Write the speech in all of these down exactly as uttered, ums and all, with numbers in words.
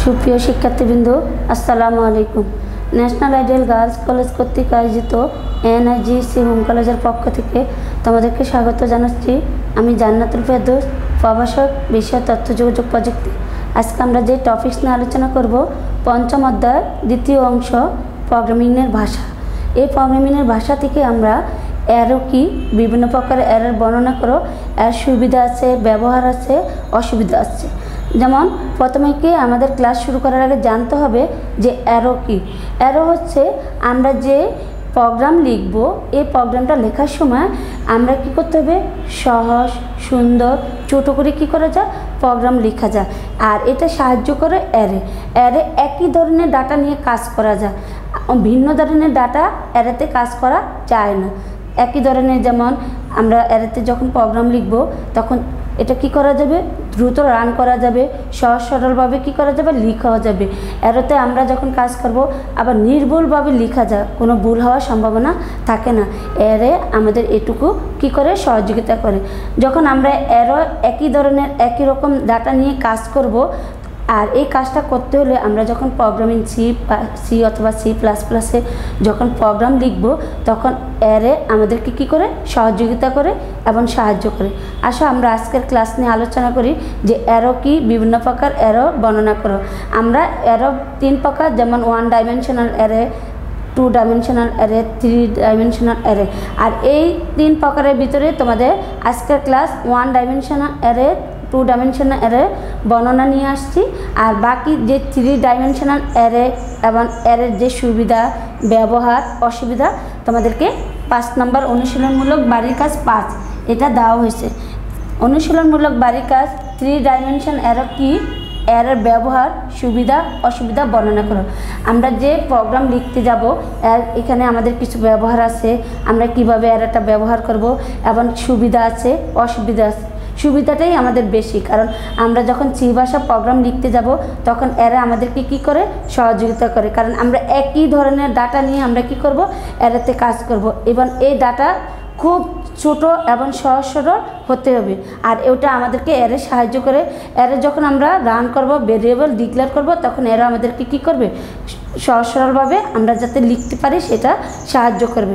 সুপ্রিয় শিক্ষার্থীবৃন্দ, আসসালামু আলাইকুম। ন্যাশনাল আইডিয়াল গার্লস কলেজ কর্তৃক আয়োজিত এনআইজিসি হোম কলেজের পক্ষ থেকে তোমাদেরকে স্বাগত জানাচ্ছি। আমি জান্নাতুল ফেরদৌস, প্রভাষক, বিষয় তথ্য যোগাযোগ প্রযুক্তি। আজকে আমরা যে টপিকস নিয়ে আলোচনা করব, পঞ্চম অধ্যায় দ্বিতীয় অংশ, প্রোগ্রামিংয়ের ভাষা। এই প্রোগ্রামিংয়ের ভাষা থেকে আমরা অ্যারো কি, বিভিন্ন প্রকারের অ্যারোর বর্ণনা করো, এর সুবিধা আছে, ব্যবহার আছে, অসুবিধা আছে। যেমন প্রথমে কি আমাদের ক্লাস শুরু করার আগে জানতে হবে যে অ্যারো কি। অ্যারো হচ্ছে আমরা যে প্রোগ্রাম লিখব, এই প্রোগ্রামটা লেখার সময় আমরা কি করতে হবে, সহজ সুন্দর ছোটো করে কি করা যায়, প্রোগ্রাম লেখা যায়। আর এটা সাহায্য করে অ্যারে। অ্যারে একই ধরনের ডাটা নিয়ে কাজ করা যায়, ভিন্ন ধরনের ডাটা অ্যারেতে কাজ করা যায় না। একই ধরনের, যেমন আমরা অ্যারেতে যখন প্রোগ্রাম লিখব তখন এটা কি করা যাবে, দ্রুত রান করা যাবে, সহজ সরলভাবে কি করা যাবে, লেখাও যাবে। অ্যারোতে আমরা যখন কাজ করব আবার নির্ভুলভাবে লেখা যায়, কোনো ভুল হওয়ার সম্ভাবনা থাকে না। অ্যারে আমাদের এটুকু কি করে, সহযোগিতা করে। যখন আমরা অ্যারো একই ধরনের একই রকম ডাটা নিয়ে কাজ করব, আর এই কাজটা করতে হলে আমরা যখন প্রোগ্রামিং সি সি অথবা সি প্লাস প্লাসে যখন প্রোগ্রাম লিখব তখন অ্যারে আমাদেরকে কি করে, সহযোগিতা করে এবং সাহায্য করে। আসো আমরা আজকের ক্লাস নিয়ে আলোচনা করি যে অ্যারো কি, বিভিন্ন প্রকার অ্যারো বর্ণনা করো। আমরা অ্যারো তিন প্রকার, যেমন one dimensional array, two dimensional array, three dimensional array. আর এই তিন প্রকারের ভিতরে তোমাদের আজকের class one dimensional array, two dimensional array বর্ণনা নিয়ে আসছি। আর বাকি যে থ্রি ডাইমেনশনাল অ্যারে এবং অ্যারের যে সুবিধা, ব্যবহার, অসুবিধা তোমাদেরকে পাঁচ নম্বর অনুশীলনমূলক বাড়ির কাজ পাঁচ এটা দেওয়া হয়েছে। অনুশীলনমূলক বাড়ির কাজ, থ্রি ডাইমেনশন অ্যারো কি, অ্যারের ব্যবহার, সুবিধা, অসুবিধা বর্ণনা করো। আমরা যে প্রোগ্রাম লিখতে যাব, এখানে আমাদের কিছু ব্যবহার আছে, আমরা কিভাবে অ্যারেটা ব্যবহার করব, এবং সুবিধা আছে, অসুবিধা আছে। সুবিধাটাই আমাদের বেশি, কারণ আমরা যখন সি ভাষা প্রোগ্রাম লিখতে যাব তখন এরা আমাদেরকে কি করে, সহযোগিতা করে। কারণ আমরা একই ধরনের ডাটা নিয়ে আমরা কি করব, এরাতে কাজ করব, এবং এই ডাটা খুব ছোট এবং সহজ সরল হতে হবে। আর ওটা আমাদেরকে এরে সাহায্য করে। এরে যখন আমরা রান করব, ভেরিয়েবল ডিক্লেয়ার করব, তখন এরা আমাদেরকে কি করবে, সহজ সরলভাবে আমরা যাতে লিখতে পারি সেটা সাহায্য করবে।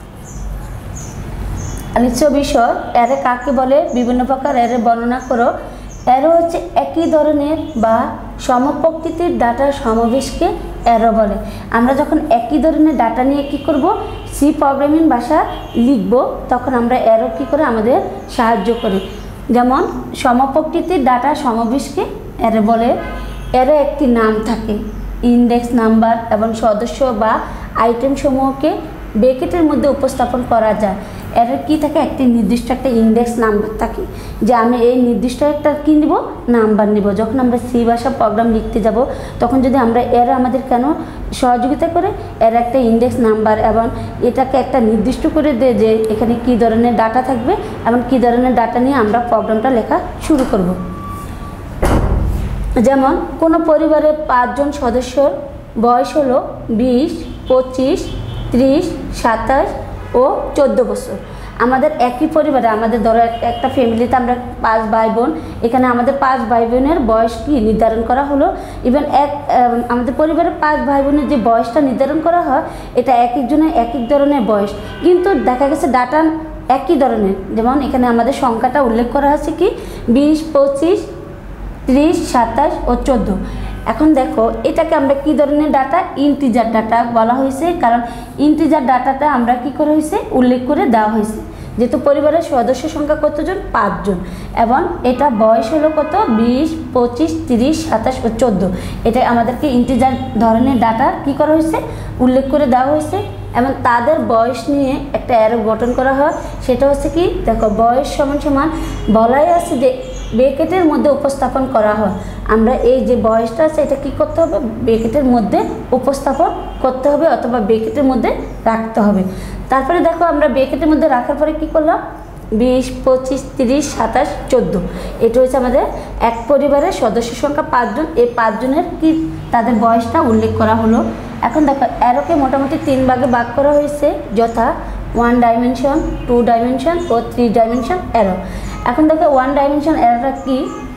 আলোচ্য বিষয় অ্যারে কাকে বলে, বিভিন্ন প্রকার অ্যারে বর্ণনা করো। অ্যারো হচ্ছে একই ধরনের বা সমপ্রকৃতির ডাটার সমাবেশকে অ্যারো বলে। আমরা যখন একই ধরনের ডাটা নিয়ে কি করব, সি প্রোগ্রামিং ভাষা লিখব, তখন আমরা অ্যারো কি করে আমাদের সাহায্য করে। যেমন সমপ্রকৃতির ডাটার সমাবেশকে অ্যারো বলে। অ্যারো একটি নাম থাকে, ইন্ডেক্স নাম্বার এবং সদস্য বা আইটেম সমূহকে ব্র্যাকেটের মধ্যে উপস্থাপন করা যায়। এর কি থাকে, একটি নির্দিষ্ট একটা ইন্ডেক্স নাম্বার থাকে, যে আমি এই নির্দিষ্ট একটা কী নিব, নাম্বার নিব। যখন আমরা সি ভাষা প্রোগ্রাম লিখতে যাব তখন যদি আমরা এর আমাদের কেন সহযোগিতা করে, এর একটা ইন্ডেক্স নাম্বার এবং এটাকে একটা নির্দিষ্ট করে দেয় যে এখানে কী ধরনের ডাটা থাকবে এবং কী ধরনের ডাটা নিয়ে আমরা প্রোগ্রামটা লেখা শুরু করব। যেমন কোনো পরিবারের পাঁচজন সদস্যর বয়স হলো বিশ, পঁচিশ, ত্রিশ, সাতাশ ও চোদ্দো বছর। আমাদের একই পরিবারে, আমাদের ধরো একটা ফ্যামিলিতে আমরা পাঁচ ভাই বোন, এখানে আমাদের পাঁচ ভাই বোনের বয়স কি নির্ধারণ করা হলো। ইভেন এক আমাদের পরিবারের পাঁচ ভাই বোনের যে বয়সটা নির্ধারণ করা হয়, এটা এক একজনের এক এক ধরনের বয়স, কিন্তু দেখা গেছে ডাটা একই ধরনের। যেমন এখানে আমাদের সংখ্যাটা উল্লেখ করা আছে কি, বিশ, পঁচিশ, ত্রিশ, সাতাশ ও চোদ্দো। এখন দেখো এটাকে আমরা কি ধরনের ডাটা, ইন্টিজার ডাটা বলা হয়েছে, কারণ ইন্টিজার ডাটাটা আমরা কি করা হয়েছে, উল্লেখ করে দেওয়া হয়েছে। যেহেতু পরিবারের সদস্য সংখ্যা কতজন, পাঁচজন, এবং এটা বয়স হলো কত, বিশ, পঁচিশ, তিরিশ, সাতাশ ও চোদ্দো। এটা আমাদেরকে ইন্টিজার ধরনের ডাটা কি করা হয়েছে, উল্লেখ করে দেওয়া হয়েছে। এবং তাদের বয়স নিয়ে একটা অ্যারো গঠন করা হয়, সেটা হচ্ছে কি, দেখো বয়স সমান সমান বলাই আছে যে ব্র্যাকেটের মধ্যে উপস্থাপন করা হয়। আমরা এই যে বয়সটা আছে এটা কি করতে হবে, ব্র্যাকেটের মধ্যে উপস্থাপন করতে হবে অথবা ব্র্যাকেটের মধ্যে রাখতে হবে। তারপরে দেখো আমরা ব্র্যাকেটের মধ্যে রাখার পরে কি করলাম, বিশ, পঁচিশ, তিরিশ, সাতাশ, চোদ্দো। এটা হচ্ছে আমাদের এক পরিবারের সদস্য সংখ্যা পাঁচজন। এই পাঁচজনের কি তাদের বয়সটা উল্লেখ করা হলো। এখন দেখো অ্যারোকে মোটামুটি তিন ভাগে ভাগ করা হয়েছে, যথা ওয়ান ডাইমেনশন, টু ডাইমেনশন ও থ্রি ডাইমেনশন অ্যারো। এখন দেখো ওয়ান ডাইমেনশন অ্যারোটা কি,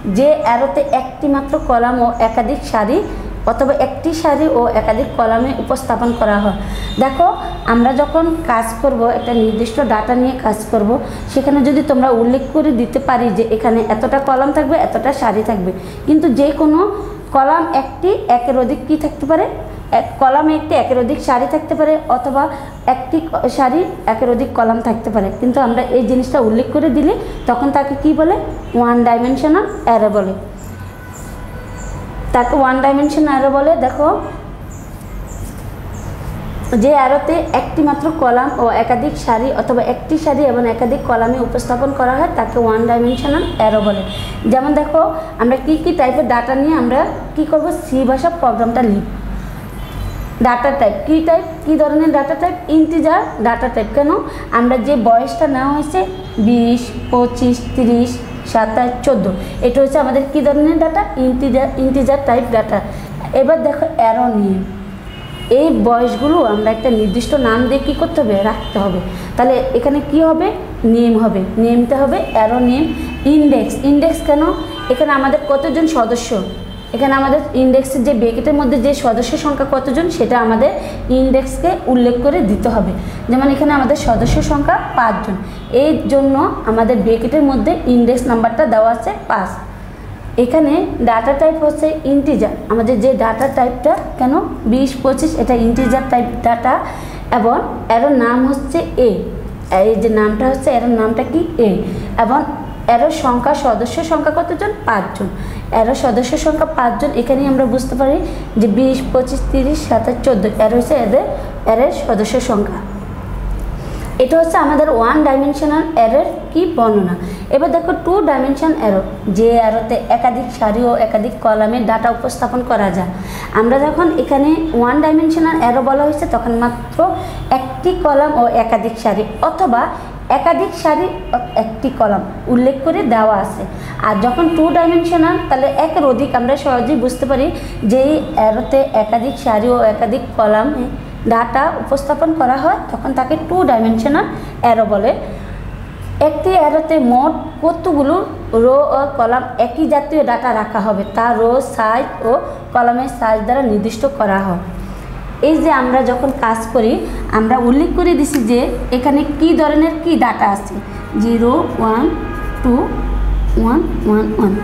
যে অ্যারোতে একটি মাত্র কলাম ও একাধিক সারি অথবা একটি সারি ও একাধিক কলামে উপস্থাপন করা হয়। দেখো আমরা যখন কাজ করব, একটা নির্দিষ্ট ডাটা নিয়ে কাজ করব, সেখানে যদি তোমরা উল্লেখ করে দিতে পারি যে এখানে এতটা কলাম থাকবে, এতটা সারি থাকবে, কিন্তু যে কোনো কলাম একটি একের অধিক কী থাকতে পারে, এক কলামে একটি একের অধিক সারি থাকতে পারে, অথবা একটি সারি একের অধিক কলাম থাকতে পারে, কিন্তু আমরা এই জিনিসটা উল্লেখ করে দিলে তখন তাকে কি বলে, ওয়ান ডাইমেনশনাল অ্যারে বলে, তাকে ওয়ান ডাইমেনশন অ্যারো বলে। দেখো যে অ্যারোতে একটি মাত্র কলাম ও একাধিক সারি অথবা একটি সারি এবং একাধিক কলামে উপস্থাপন করা হয় তাকে ওয়ান ডাইমেনশনাল অ্যারো বলে। যেমন দেখো আমরা কি কি টাইপের ডাটা নিয়ে আমরা কি করব, সি ভাষা প্রোগ্রামটা লিখব। ডাটা টাইপ কী টাইপ, কী ধরনের data type, integer data type. কেন, আমরা যে বয়সটা নেওয়া হয়েছে বিশ, পঁচিশ, তিরিশ, সাতাশ, চোদ্দো, এটা হচ্ছে আমাদের কী ধরনের data, integer integer type data. এবার দেখো অ্যারো নিয়ে, এই বয়সগুলো আমরা একটা নির্দিষ্ট নাম দিয়ে কী করতে হবে, রাখতে হবে। তাহলে এখানে কি হবে, নেম হবে, নেমটা হবে অ্যারো নেম। ইন্ডেক্স, ইন্ডেক্স কেন, এখানে আমাদের কতজন সদস্য, এখানে আমাদের ইন্ডেক্সের যে ব্র্যাকেটের মধ্যে যে সদস্য সংখ্যা কতজন সেটা আমাদের ইন্ডেক্সকে উল্লেখ করে দিতে হবে। যেমন এখানে আমাদের সদস্য সংখ্যা পাঁচজন, এই জন্য আমাদের ব্র্যাকেটের মধ্যে ইন্ডেক্স নাম্বারটা দেওয়া আছে পাঁচ। এখানে ডাটা টাইপ হচ্ছে ইন্টিজার, আমাদের যে ডাটা টাইপটা কেন বিশ, পঁচিশ, এটা ইন্টিজার টাইপ ডাটা, এবং এর নাম হচ্ছে এ, এই যে নামটা হচ্ছে এর নামটা কি এ, এবং এর সংখ্যা সদস্য সংখ্যা কতজন, পাঁচজন। এর সদস্য সংখ্যা পাঁচজন, এখানেই আমরা বুঝতে পারি যে বিশ, পঁচিশ, তিরিশ, সাতাশ, চোদ্দো, এর হচ্ছে এদের এর সদস্য সংখ্যা। এটা হচ্ছে আমাদের ওয়ান ডাইমেনশনাল অ্যারোর কি বর্ণনা। এবার দেখো টু ডাইমেনশন অ্যারো, যে অ্যারোতে একাধিক সারি ও একাধিক কলামে ডাটা উপস্থাপন করা যায়। আমরা যখন এখানে ওয়ান ডাইমেনশনাল অ্যারো বলা হয়েছে তখন মাত্র একটি কলাম ও একাধিক সারি অথবা একাধিক সারি একটি কলাম উল্লেখ করে দেওয়া আছে। আর যখন টু ডাইমেনশনাল তাহলে একের অধিক, আমরা সহজেই বুঝতে পারি যেই অ্যারোতে একাধিক সারি ও একাধিক কলামে ডাটা উপস্থাপন করা হয় তখন তাকে টু ডাইমেনশনাল অ্যারো বলে। একটি অ্যারোতে মোট কতগুলো রো ও কলাম একই জাতীয় ডাটা রাখা হবে তা রো সাইজ ও কলামের সাইজ দ্বারা নির্দিষ্ট করা হয়। এই যে আমরা যখন কাজ করি আমরা উল্লেখ করে দিছি যে এখানে কি ধরনের কি ডাটা আছে, zero, one, two, one, one, one.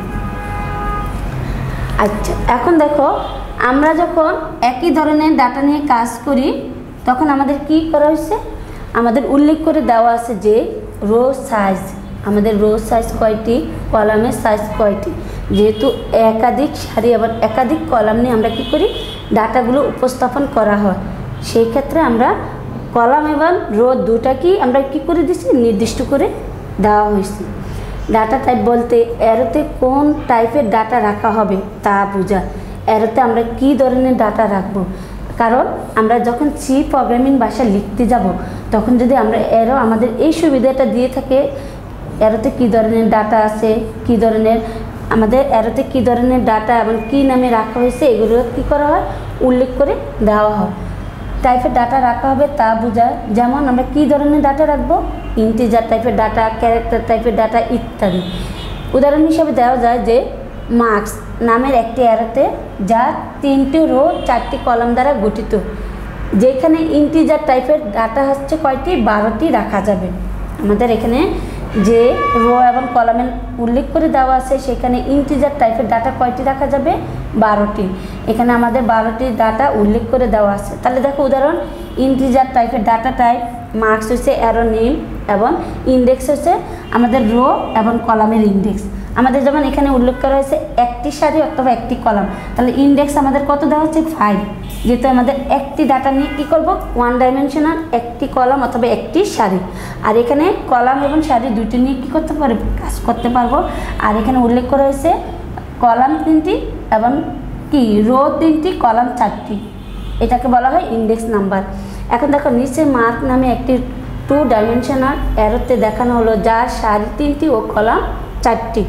আচ্ছা, এখন দেখো আমরা যখন একই ধরনের ডাটা নিয়ে কাজ করি তখন আমাদের কি করা হয়েছে, আমাদের উল্লেখ করে দেওয়া আছে যে রো সাইজ, আমাদের রো সাইজ কয়টি, কলামের সাইজ কয়টি। যেহেতু একাধিক সারি আবার একাধিক কলাম নিয়ে আমরা কি করি, ডাটাগুলো উপস্থাপন করা হয়, সেই ক্ষেত্রে আমরা কলাম এবং রো দুটাকেই আমরা কি করে দিচ্ছি, নির্দিষ্ট করে দেওয়া হয়েছে। ডাটা টাইপ বলতে অ্যারোতে কোন টাইপের ডাটা রাখা হবে তা বোঝায়। অ্যারোতে আমরা কি ধরনের ডাটা রাখবো, কারণ আমরা যখন সি প্রোগ্রামিং ভাষা লিখতে যাব তখন যদি আমরা অ্যারো আমাদের এই সুবিধাটা দিয়ে থাকে, অ্যারোতে কী ধরনের ডাটা আছে, কী ধরনের আমাদের অ্যারোতে কী ধরনের ডাটা এবং কী নামে রাখা হয়েছে এগুলো কী করা হয়, উল্লেখ করে দেওয়া হয়। টাইপের ডাটা রাখা হবে তা বোঝায়। যেমন আমরা কী ধরনের ডাটা রাখবো, ইন্টিজার টাইপের ডাটা, ক্যারেক্টার টাইপের ডাটা ইত্যাদি। উদাহরণ হিসাবে দেওয়া যায় যে মার্কস নামের একটি অ্যারোতে যা তিনটি রো চারটি কলাম দ্বারা গঠিত, যেখানে ইন্টিজার টাইপের ডাটা হচ্ছে কয়টি, বারোটি রাখা যাবে। আমাদের এখানে যে রো এবং কলামের উল্লেখ করে দেওয়া আছে সেখানে ইন্টিজার টাইপের ডাটা কয়টি রাখা যাবে, বারোটি। এখানে আমাদের বারোটি ডাটা উল্লেখ করে দেওয়া আছে। তাহলে দেখো উদাহরণ, ইন্টিজার টাইপের ডাটা টাইপ, মার্কস হচ্ছে অ্যারো নেম এবং ইন্ডেক্স হচ্ছে আমাদের রো এবং কলামের ইন্ডেক্স। আমাদের যেমন এখানে উল্লেখ করা হয়েছে একটি সারি অথবা একটি কলাম, তাহলে ইন্ডেক্স আমাদের কত দেওয়া হচ্ছে, ফাইভ। যেহেতু আমাদের একটি ডাটা নিয়ে কী করবো, ওয়ান ডাইমেনশনাল একটি কলাম অথবা একটি সারি, আর এখানে কলাম এবং সারি দুইটি নিয়ে কী করতে পারবো, কাজ করতে পারবো। আর এখানে উল্লেখ করা হয়েছে কলাম তিনটি এবং কি রো তিনটি, কলাম চারটি, এটাকে বলা হয় ইন্ডেক্স নাম্বার। এখন দেখো নিচে মার্ক নামে একটি টু ডাইমেনশনাল অ্যারোতে দেখানো হলো যার সারি তিনটি ও কলাম চারটি।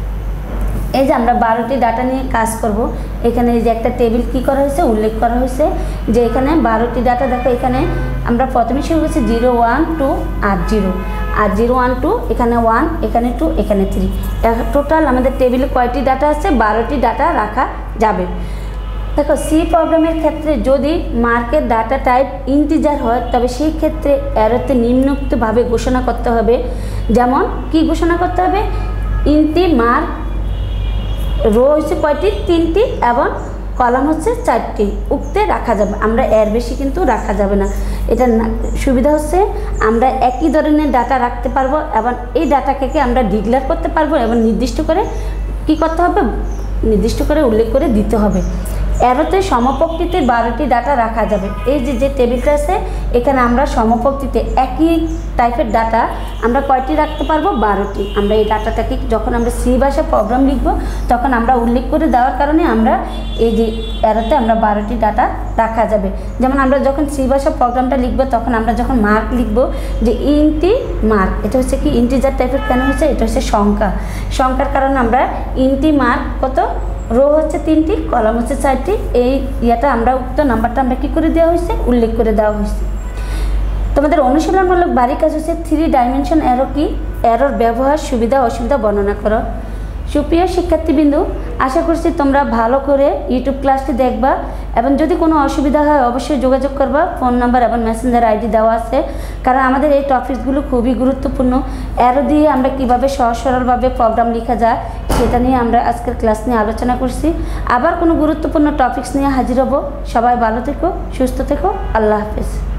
এই যে আমরা বারোটি ডাটা নিয়ে কাজ করব, এখানে এই যে একটা টেবিল কি করা হয়েছে, উল্লেখ করা হয়েছে যে এখানে বারোটি ডাটা। দেখো এখানে আমরা প্রথমে শুরু করছি জিরো, ওয়ান, টু আর জিরো, আর জিরো ওয়ান টু এখানে ওয়ান, এখানে টু, এখানে থ্রি। টোটাল আমাদের টেবিলে কয়টি ডাটা আছে? বারোটি ডাটা রাখা যাবে। দেখো সি প্রবলেমের ক্ষেত্রে যদি মার্কের ডাটা টাইপ ইন্টিজার হয় তবে সেই ক্ষেত্রে অ্যারোতে নিম্নোক্তভাবে ঘোষণা করতে হবে। যেমন কি ঘোষণা করতে হবে? ইন্টি মার্ক রো হচ্ছে কয়টি? তিনটি, এবং কলাম হচ্ছে চারটি। উক্তে রাখা যাবে, আমরা এর বেশি কিন্তু রাখা যাবে না। এটা সুবিধা হচ্ছে আমরা একই ধরনের ডাটা রাখতে পারবো এবং এই ডাটাকে আমরা ডিক্লেয়ার করতে পারবো এবং নির্দিষ্ট করে কি করতে হবে? নির্দিষ্ট করে উল্লেখ করে দিতে হবে। অ্যারোতে সমপ্রকৃতির বারোটি ডাটা রাখা যাবে। এই যে যে টেবিলটা আছে এখানে আমরা সমপ্রকৃতিতে একই টাইপের ডাটা আমরা কয়টি রাখতে পারবো? বারোটি। আমরা এই ডাটাটাকে যখন আমরা সি ভাষায় প্রোগ্রাম লিখব তখন আমরা উল্লেখ করে দেওয়ার কারণে আমরা এই যে অ্যারোতে আমরা বারোটি ডাটা রাখা যাবে। যেমন আমরা যখন সি ভাষা প্রোগ্রামটা লিখব তখন আমরা যখন মার্ক লিখব যে ইন্টি মার্ক, এটা হচ্ছে কি ইন্টিজার টাইপের কেন হচ্ছে? এটা হচ্ছে সংখ্যা। সংখ্যার কারণে আমরা ইন্টি মার্ক কত? রো হচ্ছে তিনটি, কলাম হচ্ছে চারটি। এই ইয়েটা আমরা উক্ত নাম্বারটা আমরা কী করে দেওয়া হয়েছে? উল্লেখ করে দেওয়া হয়েছে। তোমাদের অনুশীলনমূলক বাড়ি কাজ হচ্ছে থ্রি ডাইমেনশন অ্যারো কি? অ্যারোর ব্যবহার, সুবিধা অসুবিধা বর্ণনা করো। সুপ্রিয় শিক্ষার্থীবৃন্দু, আশা করছি তোমরা ভালো করে ইউটিউব ক্লাসটি দেখবা এবং যদি কোনো অসুবিধা হয় অবশ্যই যোগাযোগ করবা। ফোন নাম্বার এবং মেসেঞ্জার আইডি দেওয়া আছে, কারণ আমাদের এই টপিকসগুলো খুবই গুরুত্বপূর্ণ। অ্যারো দিয়ে আমরা কিভাবে সহজ সরলভাবে প্রোগ্রাম লেখা যায় সেটা নিয়ে আমরা আজকের ক্লাস নিয়ে আলোচনা করছি। আবার কোনো গুরুত্বপূর্ণ টপিকস নিয়ে হাজির হব। সবাই ভালো থেকো, সুস্থ থেকো, আল্লাহ হাফেজ।